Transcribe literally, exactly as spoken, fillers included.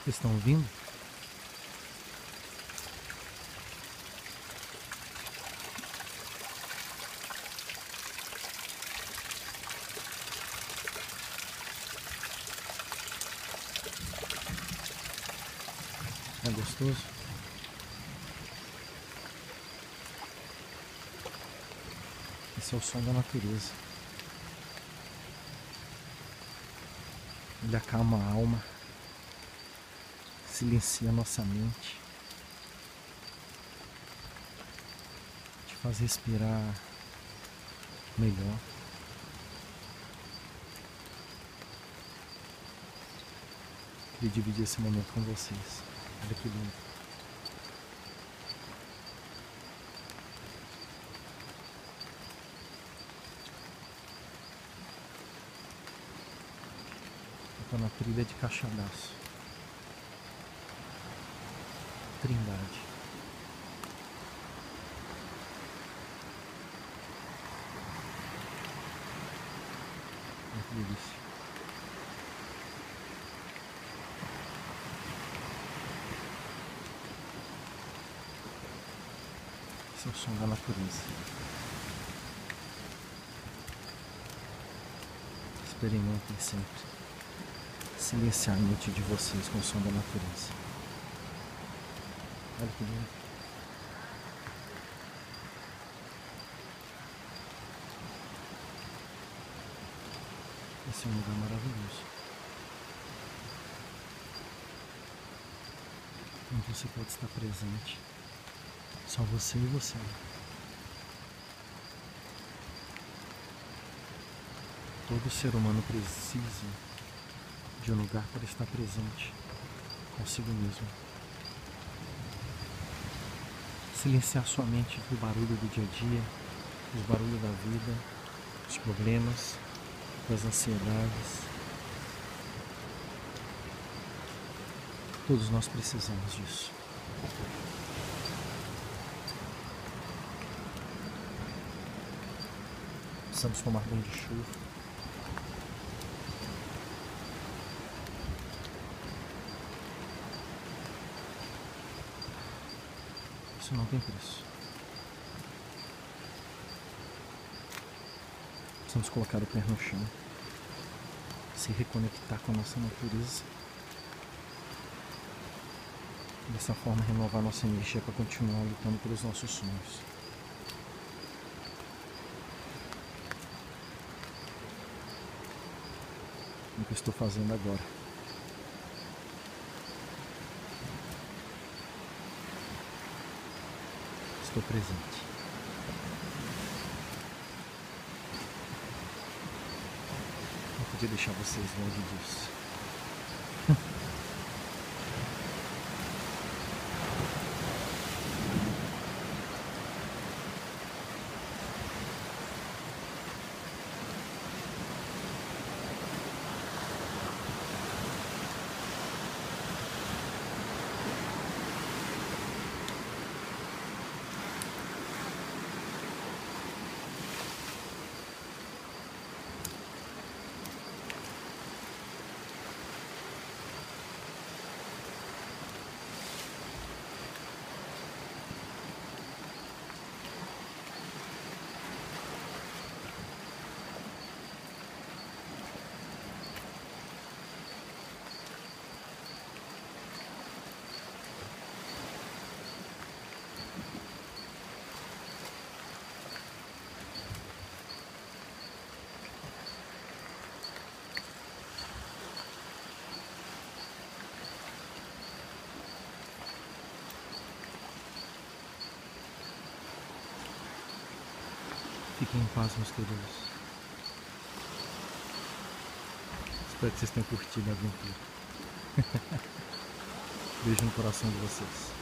Vocês estão ouvindo? É gostoso? Esse é o som da natureza. Ele acalma a alma, silencia a nossa mente, te faz respirar melhor. Queria dividir esse momento com vocês. Olha que lindo. Estou na trilha de Caixadaço, Trindade. Olha que delícia. Esse é o som da natureza. Experimentem sempre silenciar a mente de vocês com o som da natureza. Olha que lindo. Esse é um lugar maravilhoso, onde você pode estar presente, só você e você. Todo ser humano precisa de um lugar para estar presente consigo mesmo. Silenciar sua mente do barulho do dia a dia, do barulho da vida, dos problemas, das ansiedades. Todos nós precisamos disso. Precisamos tomar banho de chuva. Isso não tem preço. Precisamos colocar o pé no chão, se reconectar com a nossa natureza. Dessa forma renovar nossa energia para continuar lutando pelos nossos sonhos. É o que eu estou fazendo agora. Estou presente. Não podia deixar vocês longe disso. Fiquem em paz, meus queridos. Espero que vocês tenham curtido a aventura. Beijo no coração de vocês.